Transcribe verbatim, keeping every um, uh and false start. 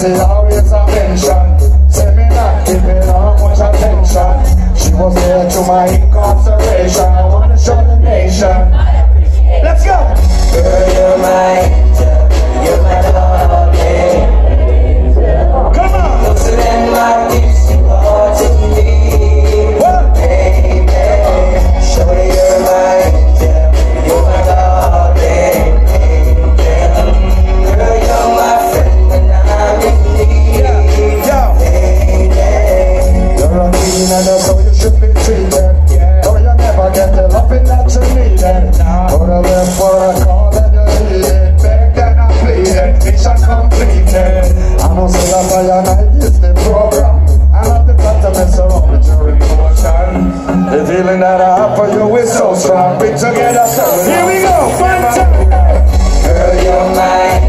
she always a mention. Say me not giving her much attention. She was there to my incarceration. I wanna show the nation. Let's go! Girl, you're my angel, you're my darling. Come on! Closer than my lips, you are to me. What? Baby, surely you're my angel, you're my darling. Angel. Girl, you're my friend when I'm in need. Yeah. Baby. You're a queen and that's how you should be treated. Though you never get the loving that you needed. Put a left for a call and you need it. Begged and I pleaded, mission completed. I know say that I and I is the program. I love the plan to mess around with your emotion. The feeling that I have for you is so strong. We together, so here we go, one time. Girl, you're my